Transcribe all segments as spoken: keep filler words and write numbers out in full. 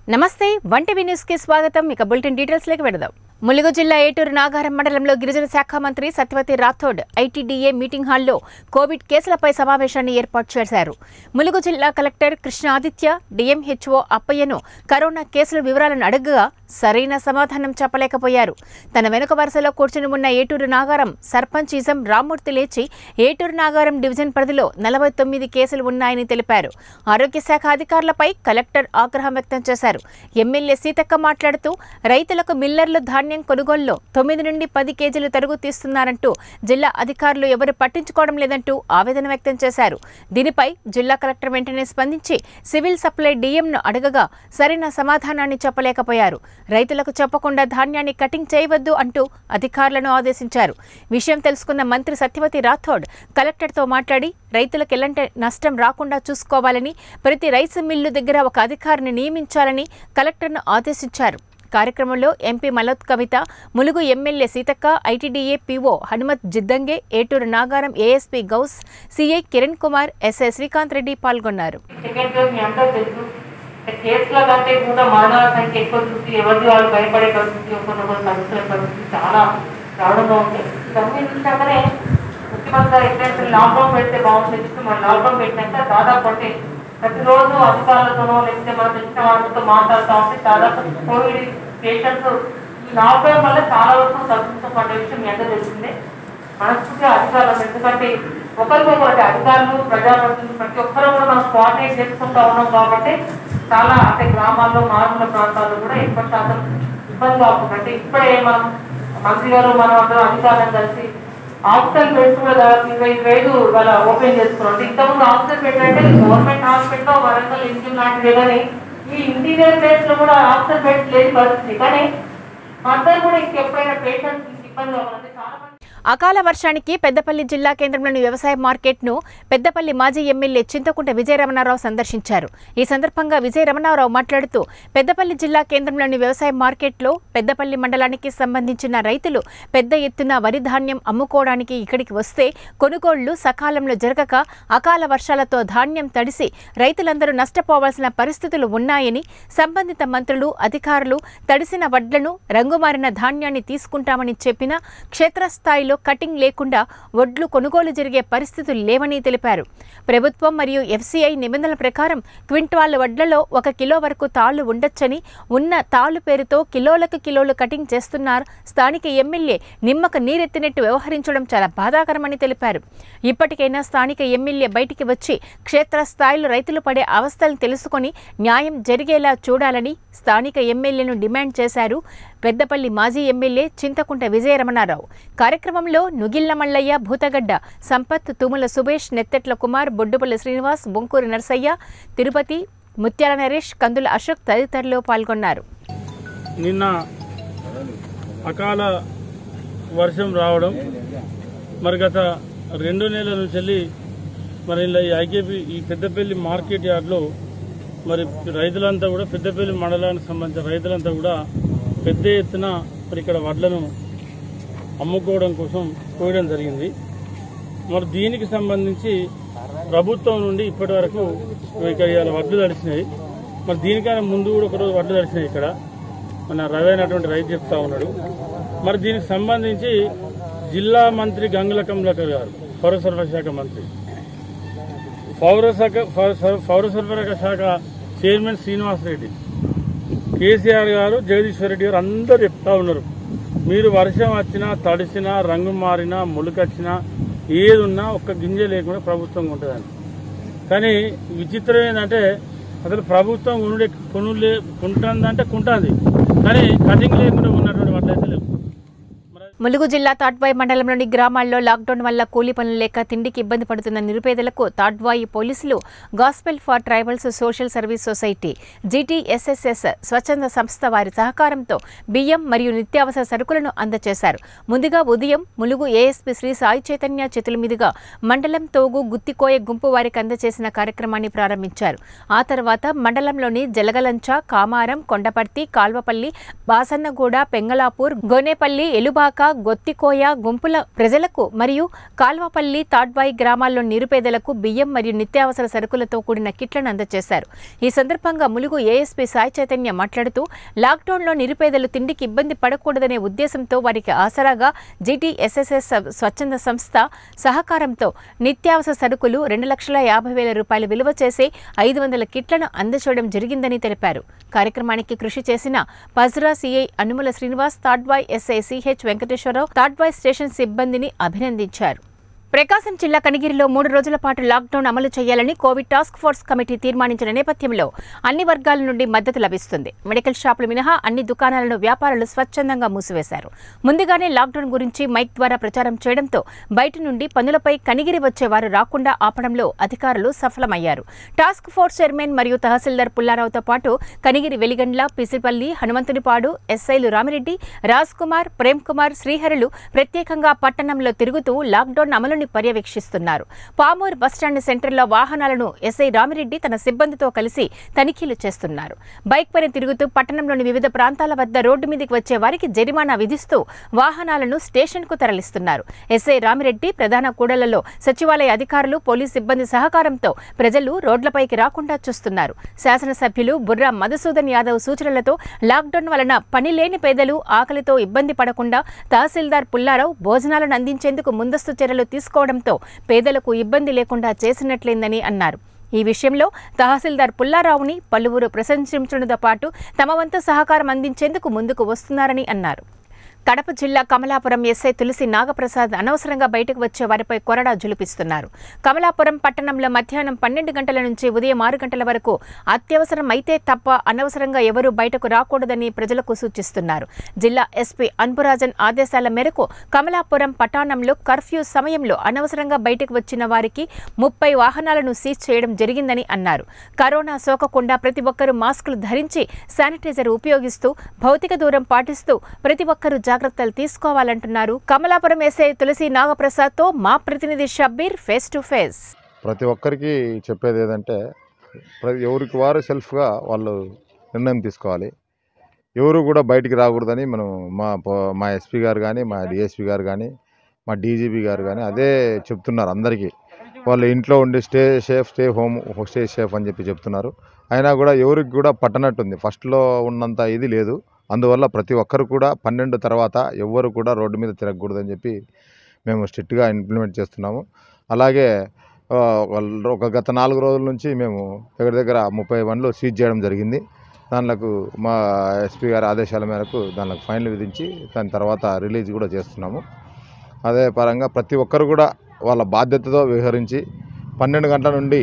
నమస్తే one TV news కి స్వాగతం. ఇక బులెటిన్ డీటెయిల్స్ లేక వెడదాం. ములుగు జిల్లా ఏటూరు నాగారం మండలంలో గిరిజన శాఖ మంత్రి సత్యవతి రాథోడ్ ఐటీడీఏ మీటింగ్ హాల్లో కోవిడ్ కేసులపై సమావేశాన్ని ఏర్పాటు చేశారు. ములుగు జిల్లా కలెక్టర్ కృష్ణ ఆదిత్య డిఎంహెచ్ఓ అప్పయ్యను కరోనా కేసుల వివరాలను అడగగా సరైన సమాధానం చెప్పలేకపోయారు. తన వెనుక వరుసలో కూర్చుని ఉన్న ఏటూరు నాగారం సర్పంచ్ ఇజం రామ్మూర్తి లేచి ఏటూరు నాగారం డివిజన్ పరిధిలో నలభై తొమ్మిది కేసులు ఉన్నాయని తెలిపారు. ఆరోగ్య శాఖ అధికారులపై కలెక్టర్ ఆగ్రహం వ్యక్తం చేశారు. ఎమ్మెల్యే సీతక్క మాట్లాడుతూ రైతులకు మిల్లర్లు ధాన్యం కొనుగోలులో తొమ్మిది నుండి పది కేజీలు తరుగు తీస్తున్నారంటూ జిల్లా అధికారులు ఎవరు పట్టించుకోవడం లేదంటూ ఆవేదన వ్యక్తం చేశారు. దీనిపై జిల్లా కలెక్టర్ వెంటనే స్పందించి సివిల్ సప్లై డీఎంను అడగగా సరైన సమాధానాన్ని చెప్పలేకపోయారు. రైతులకు చెప్పకుండా ధాన్యాన్ని కటింగ్ చేయవద్దు అంటూ అధికారులను ఆదేశించారు. విషయం తెలుసుకున్న మంత్రి సత్యవతి రాథోడ్ కలెక్టర్తో మాట్లాడి రైతులకు ఎలాంటి నష్టం రాకుండా చూసుకోవాలని, ప్రతి రైస్ మిల్లు దగ్గర ఒక అధికారిని నియమించాలని కలెక్టర్ను ఆదేశించారు. కార్యక్రమంలో MP Maloth Kavitha, Mulugu MLA Seethakka, ITDA PO Hanumanth Jiddange, Eturu Nagaram ASP Gaus, CI Kiran Kumar, SI Srikanth Reddy పాల్గొన్నారు. కేసుల కంటే కూడా మరణాల సంఖ్య ఎక్కువ చూసి ఎవరి వాళ్ళు భయపడే పరిస్థితి కొన్ని కొన్ని పరిస్థితుల పరిస్థితి చాలా రావడంగా ఉంది. ఇవన్నీ చూసాకనే ముఖ్యమంత్రి గారు ఎట్లయితే లాక్డౌన్ పెడితే బాగుంటుంది చెప్పి మన లాక్డౌన్ పెట్టినాక దాదాపు అంటే ప్రతిరోజు అధికారులతోనో లేకపోతే మనం తెలిసిన వాళ్ళతో మాట్లాడుతూ ఉంటే దాదాపు కోవిడ్ పేషెంట్స్ ఈ లాక్డౌన్ వల్ల చాలా వరకు తగ్గుతూ పడ్డ విషయం ఎంత తెలిసిందే. మనస్ఫూర్తిగా అధికారులు ఎందుకంటే ఒకరికొకటి అధికారులు ప్రజాప్రతినిధులు ప్రతి ఒక్కరూ కూడా మనం కోఆర్డినేట్ చేసుకుంటూ ఉన్నాం కాబట్టి చాలా అంటే గ్రామాల్లో మారుమూల ప్రాంతాల్లో కూడా ఎక్కువ శాతం ఇబ్బంది కాకుండా అంటే ఇప్పుడే మనం మంత్రి గారు మనం అందరూ అధికారులను కలిసి ఆక్సిజన్ బెడ్స్ కూడా దాదాపు ఇరవై ఐదు వేలు వాళ్ళ ఓపెన్ చేసుకున్నాం. అంటే ఇంతకుముందు ఆక్సిజన్ బెడ్ అంటే గవర్నమెంట్ హాస్పిటల్ వరంగల్ ఇంజిన్ లాంటివి కానీ ఈ ఇంటీరియర్ ప్లేస్ లో కూడా ఆక్సిజన్ బెడ్స్ లేని పరిస్థితి. కానీ అందరూ కూడా ఇంకెప్పుడైనా పేషెంట్స్ ఇబ్బంది కావాలంటే చాలా అకాల వర్షానికి పెద్దపల్లి జిల్లా కేంద్రంలోని వ్యవసాయ మార్కెట్ను పెద్దపల్లి మాజీ ఎమ్మెల్యే చింతకుంట విజయరమణారావు సందర్శించారు. ఈ సందర్భంగా విజయరమణారావు మాట్లాడుతూ పెద్దపల్లి జిల్లా కేంద్రంలోని వ్యవసాయ మార్కెట్లో పెద్దపల్లి మండలానికి సంబంధించిన రైతులు పెద్ద ఎత్తున వరి ధాన్యం అమ్ముకోవడానికి ఇక్కడికి వస్తే కొనుగోళ్లు సకాలంలో జరగక అకాల వర్షాలతో ధాన్యం తడిసి రైతులందరూ నష్టపోవాల్సిన పరిస్థితులు ఉన్నాయని, సంబంధిత మంత్రులు అధికారులు తడిసిన వడ్లను రంగుమారిన ధాన్యాన్ని తీసుకుంటామని చెప్పినా క్షేత్రస్థాయిలో కటింగ్ లేకుండా వడ్లు కొనుగోలు జరిగే పరిస్థితులు లేవని తెలిపారు. ప్రభుత్వం మరియు ఎఫ్సీఐ నిబంధనల ప్రకారం క్వింటాల్ వడ్లలో ఒక కిలో వరకు తాళ్లు ఉండొచ్చని, ఉన్న తాళ్లు పేరుతో కిలోలకు కిలోలు కటింగ్ చేస్తున్నారు. స్థానిక ఎమ్మెల్యే నిమ్మక నీరెత్తినట్టు వ్యవహరించడం చాలా బాధాకరమని తెలిపారు. ఇప్పటికైనా స్థానిక ఎమ్మెల్యే బయటికి వచ్చి క్షేత్రస్థాయిలో రైతులు పడే అవస్థలను తెలుసుకొని న్యాయం జరిగేలా చూడాలని స్థానిక ఎమ్మెల్యేను డిమాండ్ చేశారు. పెద్దపల్లి మాజీ ఎమ్మెల్యే చింతకుంట విజయరమణారావు. కార్యక్రమంలో నుగిళ్ల మల్లయ్య, భూతగడ్డ సంపత్, తుముల సుభేష్, నెత్తెట్ల కుమార్, బొడ్డుపల్లి శ్రీనివాస్, బొంకూరి నర్సయ్య, తిరుపతి, ముత్యాల నరేష్, కందుల అశోక్ తదితరులు పాల్గొన్నారు. నిన్న అకాల వర్షం రావడం, మరి గత రెండు నెలల నుంచి మరి ఈ ఐకేపీ ఈ పెద్దపల్లి మార్కెట్ యార్డ్లో మరి రైతులంతా కూడా పెద్దపల్లి మండలానికి సంబంధించిన రైతులంతా కూడా పెద్ద ఎత్తున మరి ఇక్కడ వడ్లను అమ్ముకోవడం కోసం కోయడం జరిగింది. మరి దీనికి సంబంధించి ప్రభుత్వం నుండి ఇప్పటి వరకు ఇక్కడ ఇవాళ వడ్లు తడిచినాయి. మరి దీనికన్నా ముందు కూడా ఒకరోజు వడ్లు తడిచినాయి. ఇక్కడ మన రవి అయినటువంటి రైతు చెప్తా ఉన్నాడు. మరి దీనికి సంబంధించి జిల్లా మంత్రి గంగుల కమలాకర్ గారు, పౌర సరఫరా శాఖ మంత్రి, పౌర శాఖ పౌర సరఫరా శాఖ చైర్మన్ శ్రీనివాస్ రెడ్డి, కేసీఆర్ గారు, జగదీశ్వర్ రెడ్డి గారు అందరూ చెప్తా ఉన్నారు, మీరు వర్షం వచ్చినా తడిసినా రంగు మారినా మొలకొచ్చినా ఏది ఉన్నా ఒక్క గింజ లేకుండా ప్రభుత్వం ఉంటుందని. కానీ విచిత్రం ఏంటంటే అసలు ప్రభుత్వం కొనుడే కొనులే కొంటుందంటే కొంటుంది, కానీ కటింగ్ లేకుండా ఉన్నటువంటి వాటిలో లేవు. ములుగు జిల్లా తాడ్వాయి మండలంలోని గ్రామాల్లో లాక్డౌన్ వల్ల కూలీ పనులు లేక తిండికి ఇబ్బంది పడుతున్న నిరుపేదలకు తాడ్వాయి పోలీసులు gospel for tribals social service society GTSSS స్వచ్ఛంద సంస్థ వారి సహకారంతో బియ్యం మరియు నిత్యావసర సరుకులను అందజేశారు. ముందుగా ఉదయం ములుగు ఏఎస్పీ శ్రీ సాయి చైతన్య చేతుల మీదుగా మండలం తోగు గుత్తికోయ గుంపు వారికి అందజేసిన కార్యక్రమాన్ని ప్రారంభించారు. ఆ తర్వాత మండలంలోని జలగలంచ, కామారం, కొండపర్తి, కాల్వపల్లి, బాసన్నగూడ, పెంగళాపూర్, గోనేపల్లి, ఎలుబాక, గొత్తికోయ గుంపుల ప్రజలకు మరియు కాల్వపల్లి తాడ్బాయి గ్రామాల్లో నిరుపేదలకు బియ్యం మరియు నిత్యావసర సరుకులతో కూడిన కిట్లను అందజేశారు. ఈ సందర్భంగా ములుగు ఏఎస్పీ సాయి చైతన్య మాట్లాడుతూ లాక్డౌన్లో నిరుపేదలు తిండికి ఇబ్బంది పడకూడదనే ఉద్దేశంతో వారికి ఆసరాగా జీటీఎస్ఎస్ఎస్ స్వచ్ఛంద సంస్థ సహకారంతో నిత్యావసర సరుకులు రెండు లక్షల యాభై వేల రూపాయలు విలువ చేసే ఐదు వందల కిట్లను అందజేయడం జరిగిందని తెలిపారు. కార్యక్రమానికి కృషి చేసిన Pasra CI Anumula Srinivas, Tadvai SI CH Venkateswararao, Tadvai station సిబ్బందిని అభినందించారు. ప్రకాశం జిల్లా కనిగిరిలో మూడు రోజుల పాటు లాక్డౌన్ అమలు చేయాలని కోవిడ్ టాస్క్ ఫోర్స్ కమిటీ తీర్మానించిన నేపథ్యంలో అన్ని వర్గాల నుండి మద్దతు లభిస్తుంది. మెడికల్ షాపులు మినహా అన్ని దుకాణాలను వ్యాపారులు స్వచ్ఛందంగా మూసివేశారు. ముందుగానే లాక్డౌన్ గురించి మైక్ ద్వారా ప్రచారం చేయడంతో బయట నుండి పనులపై కనిగిరి వచ్చేవారు రాకుండా ఆపడంలో అధికారులు సఫలమయ్యారు. టాస్క్ ఫోర్స్ చైర్మన్ మరియు తహసీల్దార్ పుల్లారావుతో పాటు కనిగిరి వెలిగండ్ల, పిసిపల్లి, హనుమంతునిపాడు ఎస్ఐలు రామిరెడ్డి, రాజ్ కుమార్, ప్రేమ్ కుమార్, శ్రీహరులు ప్రత్యేకంగా పట్టణంలో తిరుగుతూ లాక్డౌన్ అమలు పర్యవేక్షిస్తున్నారు. పామూరు బస్టాండ్ సెంటర్లో వాహనాలను ఎస్ఐ రామిరెడ్డి తన సిబ్బందితో కలిసి తనిఖీలు చేస్తున్నారు. బైక్ పైన తిరుగుతూ పట్టణంలోని వివిధ ప్రాంతాల వద్ద రోడ్డు మీదకి వచ్చే వారికి జరిమానా విధిస్తూ వాహనాలను స్టేషన్కు తరలిస్తున్నారు. ఎస్ఐ రామిరెడ్డి ప్రధాన కూడళ్లలో సచివాలయ అధికారులు, పోలీస్ సిబ్బంది సహకారంతో ప్రజలు రోడ్లపైకి రాకుండా చూస్తున్నారు. శాసనసభ్యులు బుర్రా మధుసూదన్ యాదవ్ సూచనలతో లాక్డౌన్ వలన పని లేని పేదలు ఆకలితో ఇబ్బంది పడకుండా తహసీల్దార్ పుల్లారావు భోజనాలను అందించేందుకు ముందస్తు చర్యలు తీసుకోవడంతో పేదలకు ఇబ్బంది లేకుండా చేసినట్లయిందని అన్నారు. ఈ విషయంలో తహసీల్దార్ పుల్లారావుని పలువురు ప్రశంసించడంతో పాటు తమ వంతు సహకారం అందించేందుకు ముందుకు వస్తున్నారని అన్నారు. కడప జిల్లా కమలాపురం ఎస్ఐ తులసి నాగప్రసాద్ అనవసరంగా బయటకు వచ్చే వారిపై కొరడా జులిపిస్తున్నారు. కమలాపురం పట్టణంలో మధ్యాహ్నం పన్నెండు గంటల నుంచి ఉదయం ఆరు గంటల వరకు అత్యవసరం అయితే తప్ప అనవసరంగా ఎవరూ బయటకు రాకూడదని ప్రజలకు సూచిస్తున్నారు. జిల్లా ఎస్పీ అన్బురాజన్ ఆదేశాల మేరకు కమలాపురం పట్టణంలో కర్ఫ్యూ సమయంలో అనవసరంగా బయటకు వచ్చిన వారికి ముప్పై వాహనాలను సీజ్ చేయడం జరిగిందని అన్నారు. కరోనా సోకకుండా ప్రతి ఒక్కరూ మాస్కులు ధరించి శానిటైజర్ ఉపయోగిస్తూ భౌతిక దూరం పాటిస్తూ ప్రతి ఒక్కరూ జాగ్రత్తలు తీసుకోవాలంటున్నారు. కమలాపురం ఎస్ఐ తులసి నాగప్రసాద్ తో మా ప్రతినిధి షబ్బీర్ ఫేస్ టు ఫేస్. ప్రతి ఒక్కరికి చెప్పేది ఏదంటే ఎవరికి వారు సెల్ఫ్గా వాళ్ళు నిర్ణయం తీసుకోవాలి. ఎవరు కూడా బయటికి రాకూడదని మనం మా మా ఎస్పీ గారు కానీ, మా డిఎస్పీ గారు కానీ, మా డీజీపీ గారు కానీ అదే చెప్తున్నారు అందరికీ. వాళ్ళు ఇంట్లో ఉండి stay safe, stay home, stay safe అని చెప్పి చెప్తున్నారు. అయినా కూడా ఎవరికి కూడా పట్టనట్టుంది. ఫస్ట్లో ఉన్నంత ఇది లేదు. అందువల్ల ప్రతి ఒక్కరు కూడా పన్నెండు తర్వాత ఎవ్వరు కూడా రోడ్డు మీద తిరగకూడదని చెప్పి మేము స్ట్రిక్ట్గా ఇంప్లిమెంట్ చేస్తున్నాము. అలాగే ఒక గత నాలుగు రోజుల నుంచి మేము దగ్గర దగ్గర ముప్పై బండ్లు సీజ్ చేయడం జరిగింది. దానిలకు మా ఎస్పీ గారి ఆదేశాల మేరకు దానికి ఫైన్లు విధించి దాని తర్వాత రిలీజ్ కూడా చేస్తున్నాము. అదే పరంగా ప్రతి ఒక్కరు కూడా వాళ్ళ బాధ్యతతో వ్యవహరించి పన్నెండు గంటల నుండి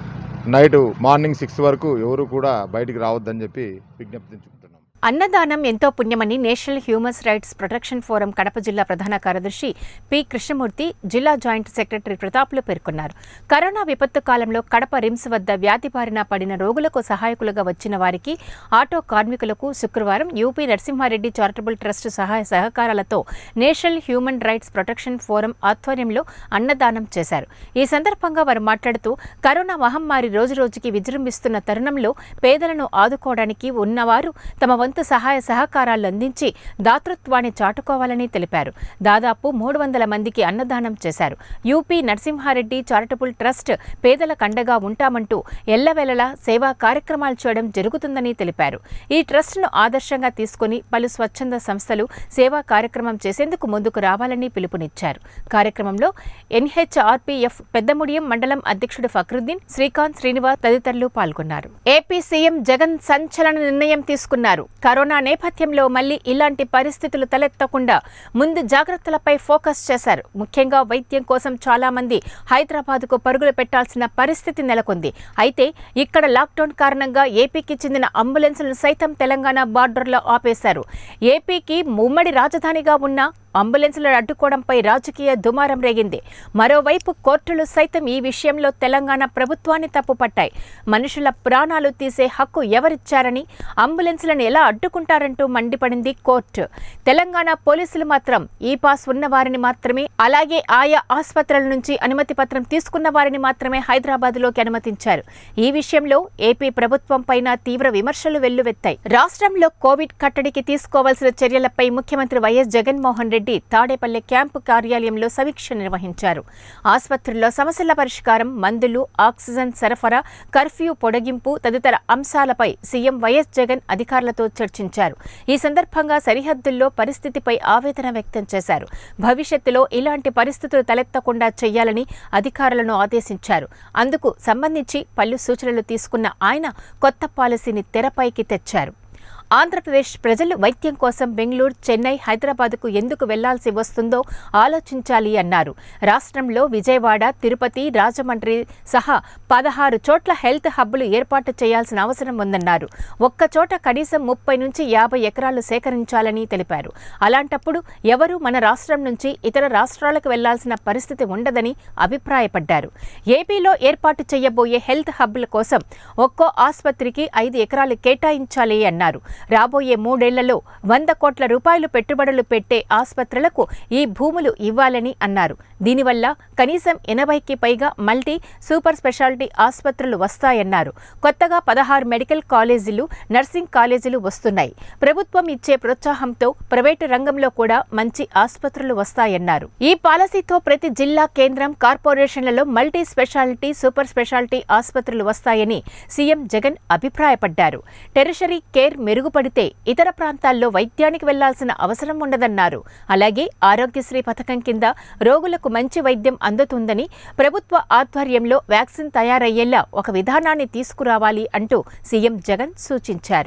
నైట్ మార్నింగ్ సిక్స్ వరకు ఎవరు కూడా బయటికి రావద్దని చెప్పి విజ్ఞప్తించుకుంటున్నాం. అన్నదానం ఎంతో పుణ్యమని national human rights protection forum Kadapa జిల్లా ప్రధాన కార్యదర్శి పి కృష్ణమూర్తి, జిల్లా జాయింట్ సెక్రటరీ ప్రతాప్లు పేర్కొన్నారు. కరోనా విపత్తు కాలంలో కడప రిమ్స్ వద్ద వ్యాధి బారిన పడిన రోగులకు సహాయకులుగా వచ్చిన వారికి, ఆటో కార్మికులకు శుక్రవారం యూపీ నరసింహారెడ్డి చారిటబుల్ ట్రస్ట్ సహాయ సహకారాలతో national human rights protection forum ఆధ్వర్యంలో అన్నదానం చేశారు. ఈ సందర్భంగా వారు మాట్లాడుతూ కరోనా మహమ్మారి రోజురోజుకి విజృంభిస్తున్న తరుణంలో పేదలను ఆదుకోవడానికి ఉన్నవారు తమ వంతు సహాయ సహకారాలు అందించి దాతృత్వాన్ని చాటుకోవాలని తెలిపారు. దాదాపు మూడు వందల మందికి అన్నదానం చేశారు. యూపీ నరసింహారెడ్డి చారిటబుల్ ట్రస్ట్ పేదలకు అండగా ఉంటామంటూ ఎల్లవేళలా సేవా కార్యక్రమాలు చేయడం జరుగుతుందని తెలిపారు. ఈ ట్రస్ట్ను ఆదర్శంగా తీసుకుని పలు స్వచ్ఛంద సంస్థలు సేవా కార్యక్రమం చేసేందుకు ముందుకు రావాలని పిలుపునిచ్చారు. కార్యక్రమంలో ఎన్హెచ్ఆర్పీఎఫ్ పెద్దముడియం మండలం అధ్యక్షుడు ఫక్రుద్దీన్, శ్రీకాంత్, శ్రీనివాస్ తదితరులు పాల్గొన్నారు. ఏపీ సీఎం జగన్ సంచలన నిర్ణయం తీసుకున్నారు. కరోనా నేపథ్యంలో మళ్లీ ఇలాంటి పరిస్థితులు తలెత్తకుండా ముందు జాగ్రత్తలపై ఫోకస్ చేశారు. ముఖ్యంగా వైద్యం కోసం చాలా మంది హైదరాబాద్కు పరుగులు పెట్టాల్సిన పరిస్థితి నెలకొంది. అయితే ఇక్కడ లాక్డౌన్ కారణంగా ఏపీకి చెందిన అంబులెన్సులను సైతం తెలంగాణ బార్డర్లో ఆపేశారు. ఏపీకి ఉమ్మడి రాజధానిగా ఉన్న అంబులెన్సులను అడ్డుకోవడంపై రాజకీయ దుమారం రేగింది. మరోవైపు కోర్టులు సైతం ఈ విషయంలో తెలంగాణ ప్రభుత్వాన్ని తప్పుపట్టాయి. మనుషుల ప్రాణాలు తీసే హక్కు ఎవరిచ్చారని, అంబులెన్సులను ఎలా అడ్డుకుంటారంటూ మండిపడింది కోర్టు. తెలంగాణ పోలీసులు మాత్రం ఈ పాస్ ఉన్న వారిని మాత్రమే, అలాగే ఆయా ఆసుపత్రుల నుంచి అనుమతి పత్రం తీసుకున్న వారిని మాత్రమే హైదరాబాద్లోకి అనుమతించారు. ఈ విషయంలో ఏపీ ప్రభుత్వం పైన తీవ్ర విమర్శలు వెల్లువెత్తాయి. రాష్ట్రంలో కోవిడ్ కట్టడికి తీసుకోవాల్సిన చర్యలపై ముఖ్యమంత్రి వైఎస్ జగన్మోహన్ రెడ్డి రెడ్డి తాడేపల్లె క్యాంపు కార్యాలయంలో సమీక్ష నిర్వహించారు. ఆసుపత్రుల్లో సమస్యల పరిష్కారం, మందులు, ఆక్సిజన్ సరఫరా, కర్ఫ్యూ పొడిగింపు తదితర అంశాలపై సీఎం వైఎస్ జగన్ అధికారులతో చర్చించారు. ఈ సందర్భంగా సరిహద్దుల్లో పరిస్థితిపై ఆవేదన వ్యక్తం చేశారు. భవిష్యత్తులో ఇలాంటి పరిస్థితులు తలెత్తకుండా చేయాలని అధికారులను ఆదేశించారు. అందుకు సంబంధించి పలు సూచనలు తీసుకున్న ఆయన కొత్త పాలసీని తెరపైకి తెచ్చారు. ఆంధ్రప్రదేశ్ ప్రజలు వైద్యం కోసం బెంగళూరు, చెన్నై, హైదరాబాద్కు ఎందుకు వెళ్లాల్సి వస్తుందో ఆలోచించాలి అన్నారు. రాష్ట్రంలో విజయవాడ, తిరుపతి, రాజమండ్రి సహా పదహారు చోట్ల హెల్త్ హబ్లు ఏర్పాటు చేయాల్సిన అవసరం ఉందన్నారు. ఒక్కచోట కనీసం ముప్పై నుంచి యాభై ఎకరాలు సేకరించాలని తెలిపారు. అలాంటప్పుడు ఎవరూ మన రాష్ట్రం నుంచి ఇతర రాష్ట్రాలకు వెళ్లాల్సిన పరిస్థితి ఉండదని అభిప్రాయపడ్డారు. ఏపీలో ఏర్పాటు చేయబోయే హెల్త్ హబ్ల కోసం ఒక్కో ఆసుపత్రికి ఐదు ఎకరాలు కేటాయించాలి అన్నారు. రాబోయే మూడేళ్లలో వంద కోట్ల రూపాయలు పెట్టుబడులు పెట్టే ఆసుపత్రులకు ఈ భూములు ఇవ్వాలని అన్నారు. దీనివల్ల కనీసం ఎనభైకి పైగా మల్టీ, సూపర్ స్పెషాలిటీ ఆసుపత్రులు వస్తాయన్నారు. కొత్తగా పదహారు మెడికల్ కాలేజీలు, నర్సింగ్ కాలేజీలు వస్తున్నాయి. ప్రభుత్వం ఇచ్చే ప్రోత్సాహంతో ప్రైవేటు రంగంలో కూడా మంచి ఆసుపత్రులు వస్తాయన్నారు. ఈ పాలసీతో ప్రతి జిల్లా కేంద్రం, కార్పొరేషన్లలో మల్టీ స్పెషాలిటీ, సూపర్ స్పెషాలిటీ ఆసుపత్రులు వస్తాయని సీఎం జగన్ అభిప్రాయపడ్డారు. టెరిషరీ కేర్ మెరుగుపడితే ఇతర ప్రాంతాల్లో వైద్యానికి వెళ్లాల్సిన అవసరం ఉండదన్నారు. అలాగే ఆరోగ్యశ్రీ పథకం కింద రోగులకు మంచి వైద్యం అందుతుందని, ప్రభుత్వ ఆధ్వర్యంలో వ్యాక్సిన్ తయారయ్యేలా ఒక విధానాన్ని తీసుకురావాలి అంటూ సీఎం జగన్ సూచించారు.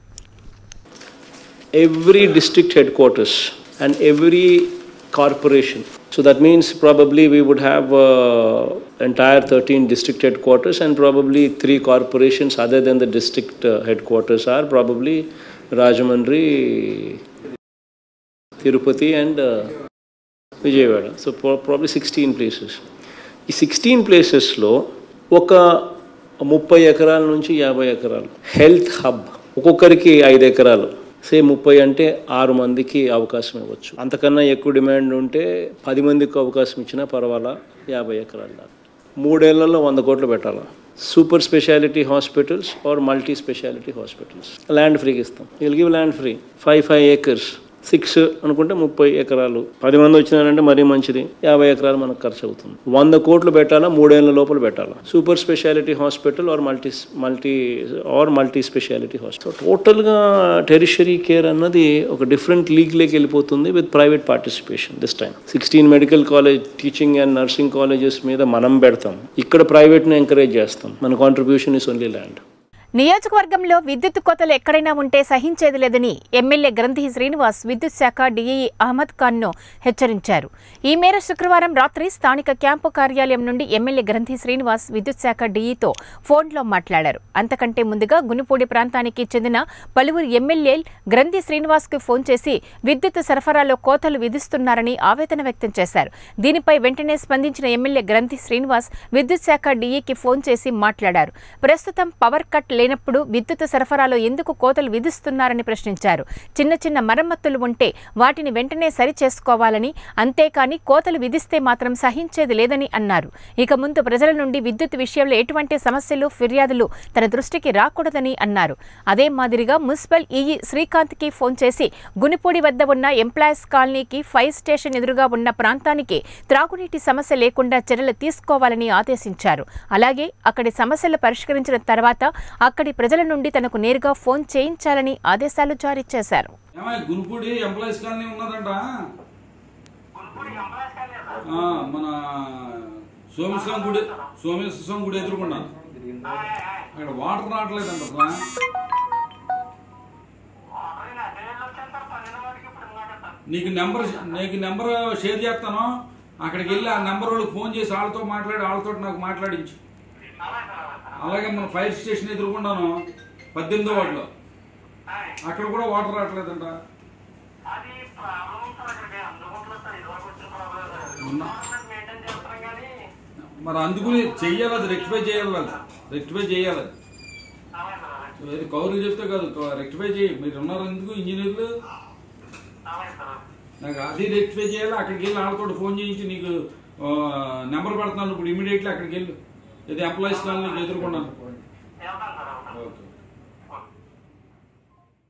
Every district headquarters and every corporation. So that means probably we would have uh, entire thirteen district headquarters, and probably three corporations other than the district uh, headquarters are probably Rajamandri, Tirupati and uh, Vijayawada. So probably sixteen places. ఈ sixteen places లో ఒక ముప్పై ఎకరాల నుంచి యాభై ఎకరాలు health hub, ఒక్కొక్కరికి ఐదు ఎకరాలు, సే ముప్పై అంటే ఆరు మందికి అవకాశం ఇవ్వచ్చు. అంతకన్నా ఎక్కువ డిమాండ్ ఉంటే పది మందికి అవకాశం ఇచ్చినా పర్వాలా, యాభై ఎకరాలు దాకా. మూడేళ్లలో వంద కోట్లు పెట్టాలా. Super speciality hospitals or multi speciality hospitals land ఫ్రీకి ఇస్తాం. Will give land free five five acres six అనుకుంటే ముప్పై ఎకరాలు, పది మంది వచ్చినారంటే మరీ మంచిది. యాభై ఎకరాలు మనకు ఖర్చు అవుతుంది. వంద కోట్లు పెట్టాలా, మూడేళ్ల లోపల పెట్టాలా. Super speciality hospital or multi multi or multi speciality hospital. టోటల్గా టెరిషరీ కేర్ అన్నది ఒక డిఫరెంట్ లీగ్లోకి వెళ్ళిపోతుంది with private participation. This time sixteen medical college, teaching and nursing colleges మీద మనం పెడతాం, ఇక్కడ ప్రైవేట్ని ఎంకరేజ్ చేస్తాం. మన కాంట్రిబ్యూషన్ ఇస్ ఓన్లీ ల్యాండ్. నియోజకవర్గంలో విద్యుత్ కోతలు ఎక్కడైనా ఉంటే సహించేది లేదని ఎమ్మెల్యే గ్రంథి శ్రీనివాస్ విద్యుత్ శాఖ డీఈఈ అహ్మద్ ఖాన్ను హెచ్చరించారు. ఈ మేర శుక్రవారం రాత్రి స్థానిక క్యాంపు కార్యాలయం నుండి ఎమ్మెల్యే గ్రంథి శ్రీనివాస్ విద్యుత్ శాఖ డీఈతో ఫోన్లో మాట్లాడారు. అంతకంటే ముందుగా గునుపూడి ప్రాంతానికి చెందిన పలువురు ఎమ్మెల్యేలు గ్రంథి శ్రీనివాస్కు ఫోన్ చేసి విద్యుత్ సరఫరాలో కోతలు విధిస్తున్నారని ఆవేదన వ్యక్తం చేశారు. దీనిపై వెంటనే స్పందించిన ఎమ్మెల్యే గ్రంథి శ్రీనివాస్ విద్యుత్ శాఖ డీఈకి ఫోన్ చేసి మాట్లాడారు. ప్రస్తుతం పవర్ కట్ లేనప్పుడు విద్యుత్ సరఫరాలో ఎందుకు కోతలు విధిస్తున్నారని ప్రశ్నించారు. చిన్న చిన్న మరమ్మతులు ఉంటే వాటిని వెంటనే సరి చేసుకోవాలని, అంతేకాని కోతలు విధిస్తే మాత్రం సహించేది లేదని అన్నారు. ఇక ముందు ప్రజల నుండి విద్యుత్ విషయంలో ఎటువంటి సమస్యలు, ఫిర్యాదులు తన దృష్టికి రాకూడదని అన్నారు. అదే మాదిరిగా మున్సిపల్ ఈఈ శ్రీకాంత్ కి ఫోన్ చేసి గునిపూడి వద్ద ఉన్న ఎంప్లాయీస్ కాలనీకి, ఫైర్ స్టేషన్ ఎదురుగా ఉన్న ప్రాంతానికి త్రాగునీటి సమస్య లేకుండా చర్యలు తీసుకోవాలని ఆదేశించారు. అలాగే అక్కడి సమస్యలు పరిష్కరించిన తర్వాత అక్కడి ప్రజల నుండి తనకు నేరుగా ఫోన్ చేయించాలని ఆదేశాలు జారీ చేశారు. గునుపూడి ఎంప్లాయీస్ కాలనీ ఉన్నదంట, మన సోమేశ్వరం గుడి సోమేశ్వరం గుడి ఎదుర్కొన్నా అక్కడ వాటర్ రావట్లేదంట. అసలు నీకు నెంబర్ నీకు నెంబర్ షేర్ చేస్తాను, అక్కడికి వెళ్ళి ఆ నెంబర్ వాళ్ళకి ఫోన్ చేసి వాళ్ళతో మాట్లాడి వాళ్ళతో నాకు మాట్లాడించు. అలాగే మన ఫైర్ స్టేషన్ ఎదుర్కొన్నాను పద్దెనిమిదో వార్డులో, అక్కడ కూడా వాటర్ రావట్లేదంట. మరి అందుకుని చెయ్యాలి, అది రెక్టిఫై చేయాలి, అది రెక్టిఫై చేయాలి. అది కౌరులు చెప్తే కాదు, రెక్టిఫై చేయి. మీరు ఉన్నారు ఎందుకు ఇంజనీర్లు, నాకు అది రెక్టిఫై చేయాలి. అక్కడికి వెళ్ళి వాళ్ళతో ఫోన్ చేయించి నీకు నెంబర్ పెడతాను ఇప్పుడు ఇమీడియట్లీ అక్కడికి వెళ్ళి. ఇది ఎంప్లాయీస్ కాలనీ ఎదుర్కొన్నాను.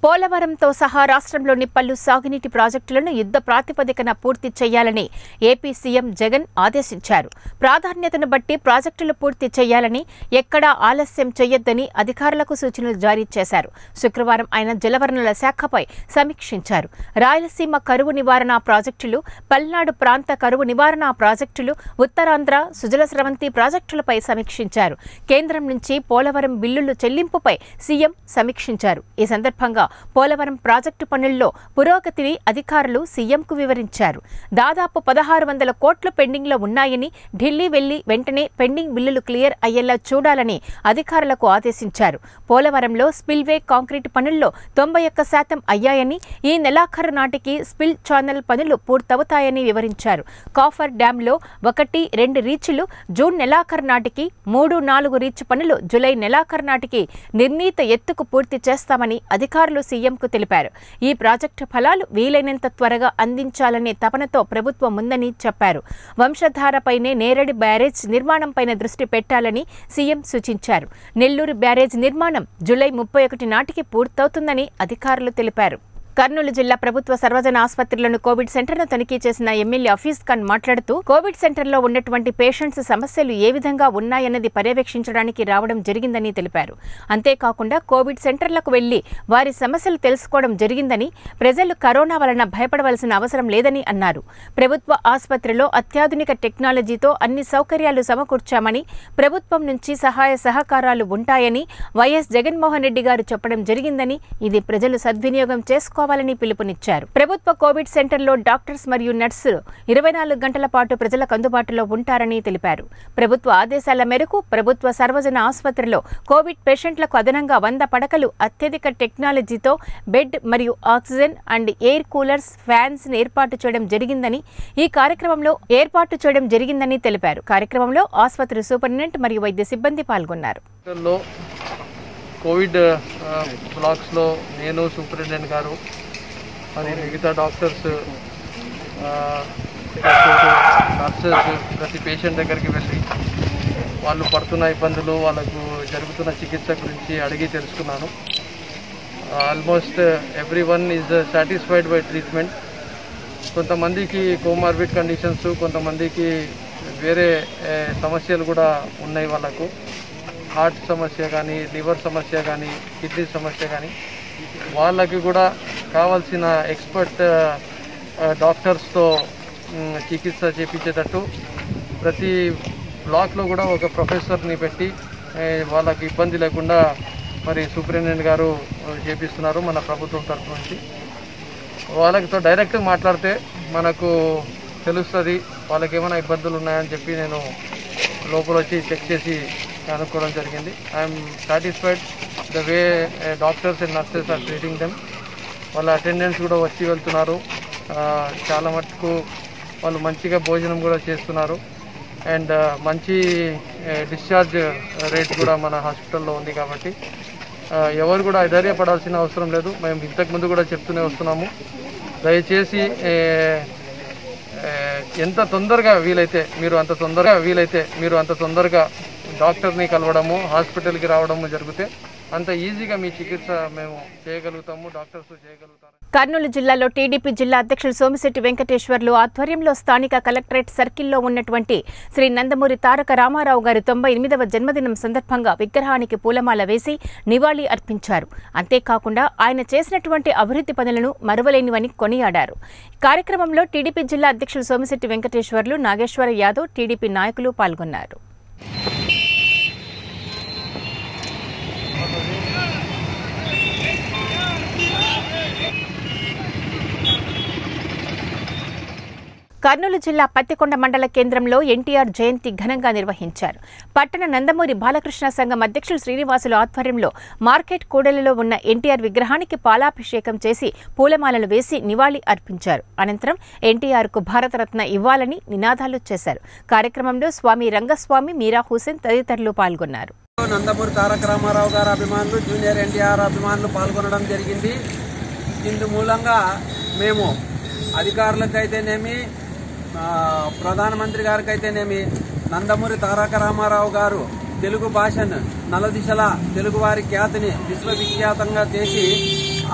పోలవరంతో సహా రాష్ట్రంలోని పలు సాగునీటి ప్రాజెక్టులను యుద్ధ ప్రాతిపదికన పూర్తి చేయాలని ఏపీ సీఎం జగన్ ఆదేశించారు. ప్రాధాన్యతను బట్టి ప్రాజెక్టులు పూర్తి చేయాలని, ఎక్కడా ఆలస్యం చేయొద్దని అధికారులకు సూచనలు జారీ చేశారు. శుక్రవారం ఆయన జలవనరుల శాఖపై సమీక్షించారు. రాయలసీమ కరువు నివారణ ప్రాజెక్టులు, పల్నాడు ప్రాంత కరువు నివారణ ప్రాజెక్టులు, ఉత్తరాంధ్ర సుజల స్రవంతి ప్రాజెక్టులపై సమీక్షించారు. కేంద్రం నుంచి పోలవరం బిల్లులు చెల్లింపుపై సీఎం సమీక్షించారు. ఈ సందర్భంగా పోలవరం ప్రాజెక్టు పనుల్లో పురోగతిని అధికారులు సీఎంకు వివరించారు. దాదాపు పదహారు వందల కోట్లు పెండింగ్లో ఉన్నాయని, ఢిల్లీ వెళ్లి వెంటనే పెండింగ్ బిల్లులు క్లియర్ అయ్యేలా చూడాలని అధికారులకు ఆదేశించారు. పోలవరంలో స్పిల్వే కాంక్రీట్ పనుల్లో తొంభై ఒక్క శాతం అయ్యాయని, ఈ నెలాఖరు నాటికి స్పిల్ ఛానల్ పనులు పూర్తవుతాయని వివరించారు. కాఫర్ డ్యాంలో ఒకటి రెండు రీచ్లు జూన్ నెలాఖరు నాటికి, మూడు నాలుగు రీచ్ పనులు జులై నెలాఖరు నాటికి నిర్ణీత ఎత్తుకు పూర్తి చేస్తామని అధికారులు సీఎంకు తెలిపారు. ఈ ప్రాజెక్టు ఫలాలు వీలైనంత త్వరగా అందించాలనే తపనతో ప్రభుత్వం ఉందని చెప్పారు. వంశధారపైనే నేరడి బ్యారేజ్ నిర్మాణంపైన దృష్టి పెట్టాలని సీఎం సూచించారు. నెల్లూరు బ్యారేజ్ నిర్మాణం జులై ముప్పై ఒకటి నాటికి పూర్తవుతుందని అధికారులు తెలిపారు. కర్నూలు జిల్లా ప్రభుత్వ సర్వజన ఆసుపత్రిలోని కోవిడ్ సెంటర్ను తనిఖీ చేసిన ఎమ్మెల్యే హఫీజ్ ఖాన్ మాట్లాడుతూ, కోవిడ్ సెంటర్లో ఉన్నటువంటి పేషెంట్స్ సమస్యలు ఏ విధంగా ఉన్నాయన్నది పర్యవేక్షించడానికి రావడం జరిగిందని తెలిపారు. అంతేకాకుండా కోవిడ్ సెంటర్లకు వెళ్లి వారి సమస్యలు తెలుసుకోవడం జరిగిందని, ప్రజలు కరోనా వలన భయపడవలసిన అవసరం లేదని అన్నారు. ప్రభుత్వ ఆసుపత్రిలో అత్యాధునిక టెక్నాలజీతో అన్ని సౌకర్యాలు సమకూర్చామని, ప్రభుత్వం నుంచి సహాయ సహకారాలు ఉంటాయని వైఎస్ జగన్మోహన్ రెడ్డి గారు చెప్పడం జరిగిందని, ఇది ప్రజలు సద్వినియోగం చేసుకోవాలని పిలుపునిచ్చారు. ప్రభుత్వ కోవిడ్ సెంటర్లో డాక్టర్స్ మరియు నర్సులు ఇరవై నాలుగు గంటల పాటు ప్రజలకు అందుబాటులో ఉంటారని తెలిపారు. ప్రభుత్వ ఆదేశాల మేరకు ప్రభుత్వ సర్వజన ఆసుపత్రిలో కోవిడ్ పేషెంట్లకు అదనంగా వంద పడకలు, అత్యధిక టెక్నాలజీతో బెడ్ మరియు oxygen and air coolers, fans ఏర్పాటు చేయడం జరిగిందని ఈ కార్యక్రమంలో ఏర్పాటు చేయడం జరిగిందని తెలిపారు. కార్యక్రమంలో ఆసుపత్రి సూపరింటెండెంట్ మరియు వైద్య సిబ్బంది పాల్గొన్నారు. కోవిడ్ బ్లాక్స్లో నేను, సూపరింటెండెంట్ గారు, మరి మిగతా డాక్టర్స్, నర్సెస్ ప్రతి పేషెంట్ దగ్గరికి వెళ్ళి వాళ్ళు పడుతున్న ఇబ్బందులు, వాళ్ళకు జరుగుతున్న చికిత్స గురించి అడిగి తెలుసుకున్నాను. Almost every one is satisfied by treatment. కొంతమందికి కోమార్బిడ్ కండిషన్స్, కొంతమందికి వేరే సమస్యలు కూడా ఉన్నాయి. వాళ్ళకు హార్ట్ సమస్య కానీ, లివర్ సమస్య కానీ, కిడ్నీ సమస్య కానీ, వాళ్ళకి కూడా కావాల్సిన ఎక్స్పర్ట్ డాక్టర్స్తో చికిత్స చేపించేటట్టు ప్రతి బ్లాక్లో కూడా ఒక ప్రొఫెసర్ని పెట్టి వాళ్ళకి ఇబ్బంది లేకుండా మరి సూపరింటెండెంట్ గారు చేపిస్తున్నారు మన ప్రభుత్వం తరఫు నుంచి. వాళ్ళతో డైరెక్ట్ మాట్లాడితే మనకు తెలుస్తుంది వాళ్ళకి ఏమైనా ఇబ్బందులు ఉన్నాయని చెప్పి నేను లోపల వచ్చి చెక్ చేసి అనుకోవడం జరిగింది. I'm satisfied the way doctors and nurses are treating them. వాళ్ళ అటెండెన్స్ కూడా వచ్చి వెళ్తున్నారు. చాలా మటుకు వాళ్ళు మంచిగా భోజనం కూడా చేస్తున్నారు. అండ్ మంచి డిశ్చార్జ్ రేట్ కూడా మన హాస్పిటల్లో ఉంది. కాబట్టి ఎవరు కూడా ధైర్యపడాల్సిన అవసరం లేదు. మేము ఇంతకుముందు కూడా చెప్తూనే వస్తున్నాము. దయచేసి ఎంత తొందరగా వీలైతే మీరు అంత తొందరగా వీలైతే మీరు అంత తొందరగా డాక్టర్ని కలవడము, హాస్పిటల్కి రావడము జరిగితే అంత ఈజీగా మీ చికిత్స మేము చేయగలుగుతాము, డాక్టర్స్ చేయగలుగుతారు. కర్నూలు జిల్లాలో టీడీపీ జిల్లా అధ్యక్షులు సోమిశెట్టి వెంకటేశ్వర్లు ఆధ్వర్యంలో స్థానిక కలెక్టరేట్ సర్కిల్లో ఉన్నటువంటి శ్రీ నందమూరి తారక రామారావు గారి తొంభై ఎనిమిదవ జన్మదినం సందర్భంగా విగ్రహానికి పూలమాల వేసి నివాళి అర్పించారు. అంతేకాకుండా ఆయన చేసినటువంటి అభివృద్ధి పనులను మరువలేనివని కొనియాడారు. కార్యక్రమంలో టీడీపీ జిల్లా అధ్యక్షులు సోమిశెట్టి వెంకటేశ్వర్లు, నాగేశ్వర యాదవ్, టీడీపీ నాయకులు పాల్గొన్నారు. కర్నూలు జిల్లా పత్తికొండ మండల కేంద్రంలో ఎన్టీఆర్ జయంతి ఘనంగా నిర్వహించారు. పట్టణ నందమూరి బాలకృష్ణ సంఘం అధ్యక్షులు శ్రీనివాసులు ఆధ్వర్యంలో మార్కెట్ కూడలిలో ఉన్న ఎన్టీఆర్ విగ్రహానికి పాలాభిషేకం చేసి పూలమాలలు వేసి నివాళి అర్పించారు. అనంతరం ఎన్టీఆర్కు భారతరత్న ఇవ్వాలని నినాదాలు చేశారు. కార్యక్రమంలో స్వామి రంగస్వామి, మీరా హుసేన్ తదితరులు పాల్గొన్నారు. నందమూరి తారక రామారావు గారి అభిమానులు, జూనియర్ ఎన్టీఆర్ అభిమానులు పాల్గొనడం జరిగింది. ఇందు మూలంగా మేము అధికారులకైతేనేమి, ప్రధానమంత్రి గారికి అయితేనేమి నందమూరి తారక రామారావు గారు తెలుగు భాషను నలదిశల తెలుగువారి ఖ్యాతిని విశ్వవిఖ్యాతంగా చేసి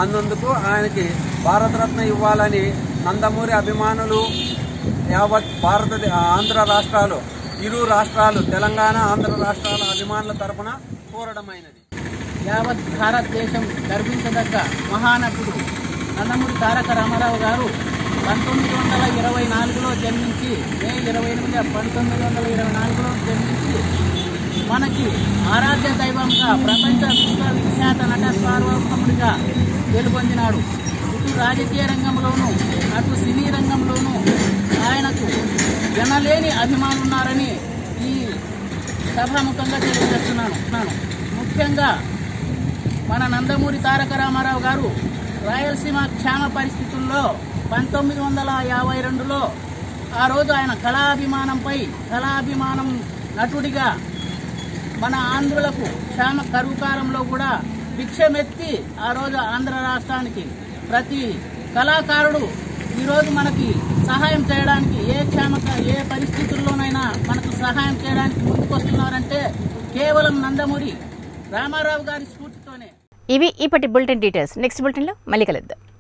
అన్నందుకు ఆయనకి భారతరత్న ఇవ్వాలని నందమూరి అభిమానులు యావత్ భారత ఆంధ్ర రాష్ట్రాలు ఇరు రాష్ట్రాలు తెలంగాణ ఆంధ్ర రాష్ట్రాల అభిమానుల తరఫున కోరడమైనది. యావత్ భారతదేశం గర్వించదగ్గ మహానటుడు నందమూరి తారక రామారావు గారు పంతొమ్మిది వందల ఇరవై నాలుగులో జన్మించి మే ఇరవై ఎనిమిది పంతొమ్మిది వందల ఇరవై నాలుగులో జన్మించి మనకి ఆరాధ్య దైవంగా ప్రపంచ విశ్వవిఖ్యాత నట సార్వభౌముడిగా వెలుగొందినాడు. ఇటు రాజకీయ రంగంలోనూ అటు సినీ రంగంలోనూ ఆయనకు జనలేని అభిమానులున్నారని ఈ సభాముఖంగా తెలియజేస్తున్నాను. ముఖ్యంగా మన నందమూరి తారక రామారావు గారు రాయలసీమ క్షేమ పరిస్థితుల్లో పంతొమ్మిది వందల యాభై రెండులో ఆ రోజు ఆయన కళాభిమానంపై కళాభిమానం నటుడిగా మన ఆంధ్రులకు క్షేమ కరువుకారంలో కూడా భిక్షమెత్తి ఆ రోజు ఆంధ్ర రాష్ట్రానికి ప్రతి కళాకారుడు ఈరోజు మనకి సహాయం చేయడానికి ఏ క్షేమ ఏ పరిస్థితుల్లోనైనా మనకు సహాయం చేయడానికి ముందుకొస్తున్నారంటే కేవలం నందమూరి రామారావు గారి స్ఫూర్తితోనే. ఇవి ఇప్పటి బులెటిన్ డీటెయిల్స్. నెక్స్ట్ బులెటిన్లో మళ్ళీ కలుద్దాం.